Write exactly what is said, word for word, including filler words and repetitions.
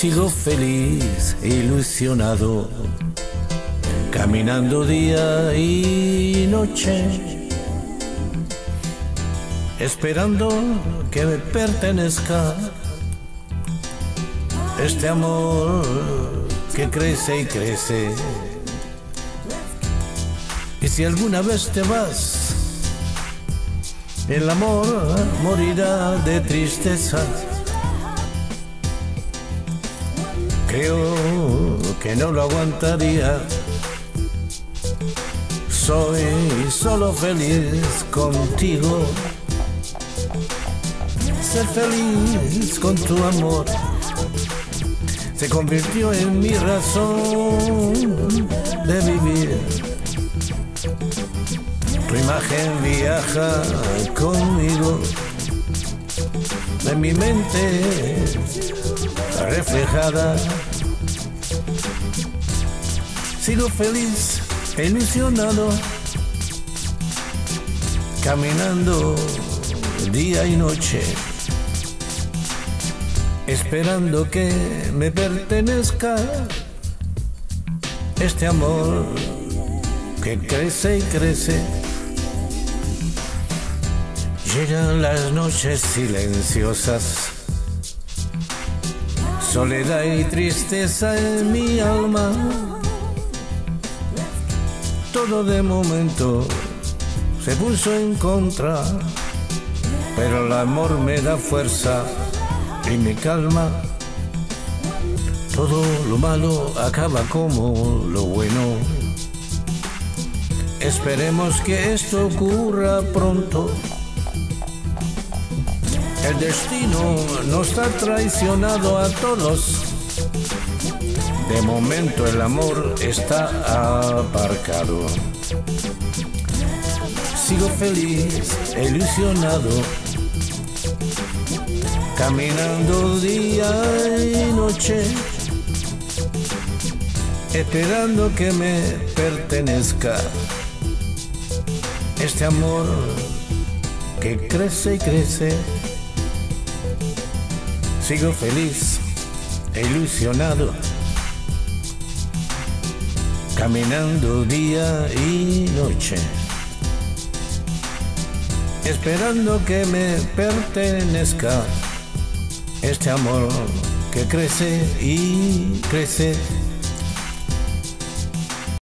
Sigo feliz, ilusionado, caminando día y noche, esperando que me pertenezca este amor que crece y crece. Y si alguna vez te vas, el amor morirá de tristeza. Creo que no lo aguantaría. Soy solo feliz contigo. Ser feliz con tu amor se convirtió en mi razón de vivir. Tu imagen viaja conmigo, en mi mente reflejada. Sigo feliz, ilusionado, caminando día y noche, esperando que me pertenezca este amor que crece y crece. Llegan las noches silenciosas, soledad y tristeza en mi alma. Todo de momento se puso en contra, pero el amor me da fuerza y me calma. Todo lo malo acaba como lo bueno. Esperemos que esto ocurra pronto. El destino nos ha traicionado a todos. De momento el amor está aparcado. Sigo feliz, ilusionado, caminando día y noche, esperando que me pertenezca este amor que crece y crece. Sigo feliz, ilusionado, caminando día y noche, esperando que me pertenezca este amor que crece y crece.